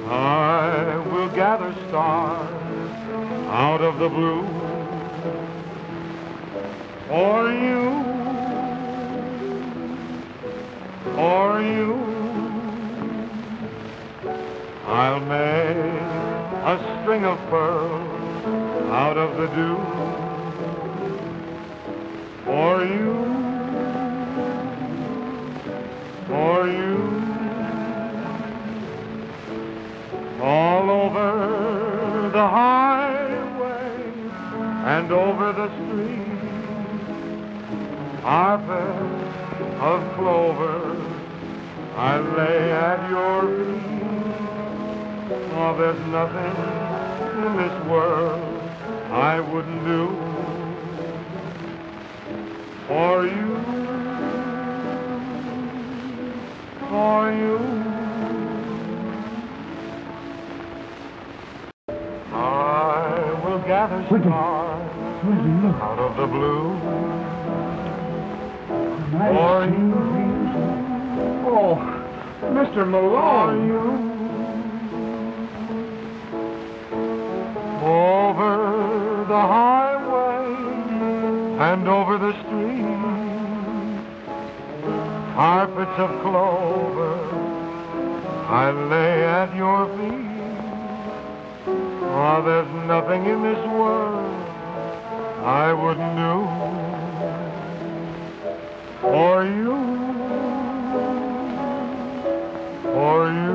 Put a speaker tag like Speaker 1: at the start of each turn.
Speaker 1: I will gather stars out of the blue for you, for you. I'll make a string of pearls out of the dew for you, for you. All over the highway and over the street, carpets of clover I lay at your feet. Oh, there's nothing in this world I wouldn't do for you, for you. I will gather stars out of the blue for you.
Speaker 2: Oh, Mr. Malone.
Speaker 1: Over the highway and over the street, carpets of clover I lay at your feet. Oh, there's nothing in this world I wouldn't do for you, for you.